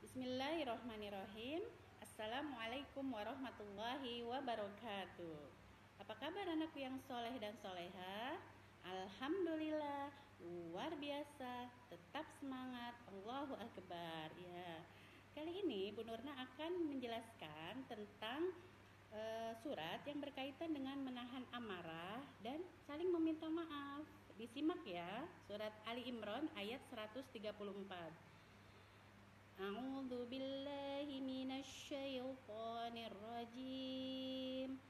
Bismillahirrahmanirrahim. Assalamualaikum warahmatullahi wabarakatuh. Apa kabar anakku yang soleh dan soleha? Alhamdulillah, luar biasa. Tetap semangat. Allahu Akbar. Ya. Kali ini Bu Nurna akan menjelaskan tentang surat yang berkaitan dengan menahan amarah dan saling meminta maaf. Disimak ya, surat Ali Imran ayat 134. A'udzu billahi minasy syaithanir rajim.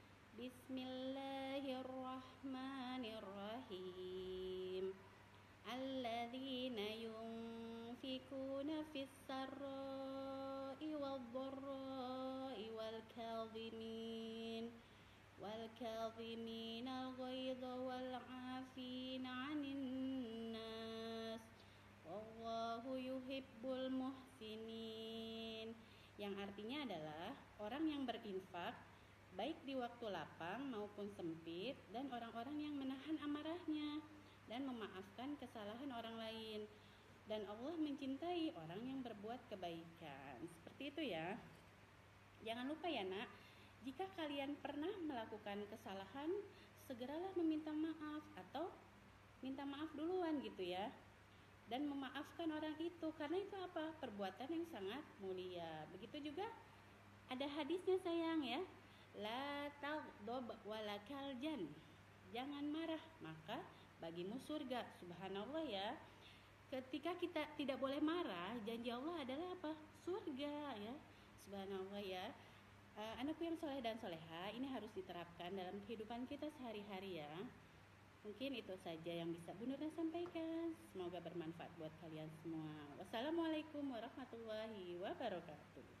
Bismillahirrahmanirrahim. Alladzina yunfikuna fis sarra'i wadh-dharra'i wal kadhimin al-ghaidha wal 'afina 'anil nas. Wallahu yuhibbul muhsinin. Yang artinya adalah orang yang berinfak baik di waktu lapang maupun sempit, dan orang-orang yang menahan amarahnya dan memaafkan kesalahan orang lain. Dan Allah mencintai orang yang berbuat kebaikan. Seperti itu ya. Jangan lupa ya nak, jika kalian pernah melakukan kesalahan, segeralah meminta maaf atau minta maaf duluan gitu ya. Dan memaafkan orang itu, karena itu apa? Perbuatan yang sangat mulia. Begitu juga ada hadisnya sayang ya. La taghdab walakal jan. Jangan marah, maka bagimu surga. Subhanallah ya. Ketika kita tidak boleh marah, janji Allah adalah apa? Surga ya. Subhanallah ya. Anakku yang soleh dan soleha, ini harus diterapkan dalam kehidupan kita sehari-hari ya. Mungkin itu saja yang bisa Bu Nurna sampaikan. Semoga bermanfaat buat kalian semua. Wassalamualaikum warahmatullahi wabarakatuh.